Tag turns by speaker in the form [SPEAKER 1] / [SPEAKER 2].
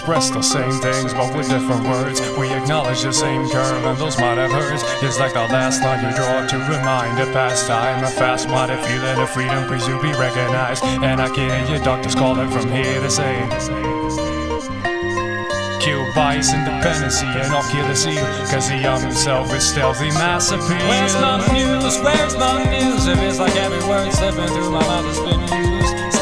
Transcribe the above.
[SPEAKER 1] express the same things, but with different words. We acknowledge the same curve, and those might have hurts. It's like the last line you draw to remind a past time. A fast-minded feeling of freedom, please you be recognized. And I can hear your doctors calling from here to say, kill bias, independency, and I'll kill the seal, cause the young himself is stealthy mass appeal.
[SPEAKER 2] Where's my muse? Where's my muse? If it's like every word slipping through my mouth has been used.